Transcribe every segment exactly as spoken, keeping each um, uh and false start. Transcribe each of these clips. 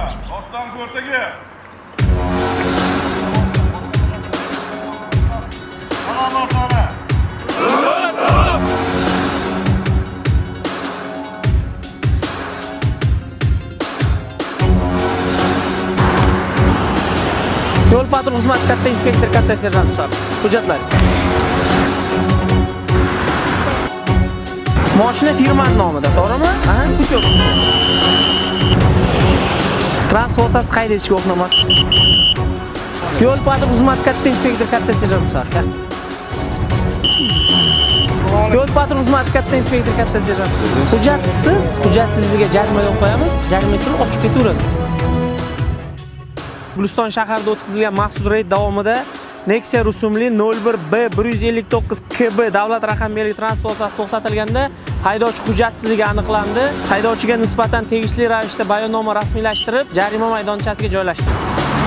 Boshdan o'rtaga. Salom sana. Yo'l patrul xizmati katta inspektor, katta serjant Musab. Hujjatlar. Mashina firmaning nomida, to'g'rimi? Ha, kuch yo'q. Transport qayd etish guvohnomasi. Yo'l patrul xizmati katta inspektor, katta serjant Musab. Yo'l patrul xizmati katta inspektor, katta serjant. Hujjatsiz, hujjatsizligiga jarima yo'q qo'yamiz. Jarima turib olib ketaveradi. Guliston shahrida o'tkazilgan maxsus reyd davomida Nexia rusumli nol bir B bir yuz ellik to'qqiz K B davlat raqamli transport vositasi to'xtatilganda haydovchi hujjatsizligi aniqlandi. Haydovchiga nisbatan tegishli ravishda bayonnoma rasmiylashtirib, jarima maydonchasiga joylashtirildi.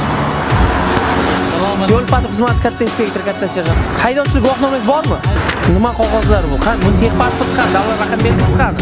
Yo'l patrul xizmati katta inspektor, katta serjant. Haydovchilik guvohnomangiz bormi? Nima qog'ozlar bu? Qani, bu texpasport qani, davlat raqam belgisi qani?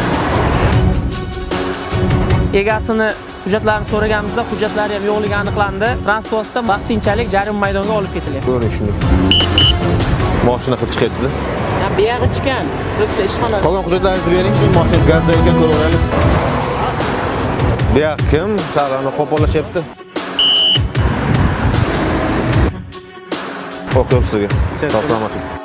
Egasini hujjatlarini so'raganimizda hujjatlari ham yo'qligi aniqlandi. Transportda vaqtinchalik jarima maydoniga olib ketilyapti. Ko'ring shuni. Mashina qilib chiqyapti. Ha, bu yerga chiqqan. Prosta ishxona. Qolgan hujjatlaringizni bering, mashinangiz gazda ekan, ko'raveraylik. Bu yoq kim? Salonni qo'pollashyapti. O'qiyapsiz sizga. Sog' salomat.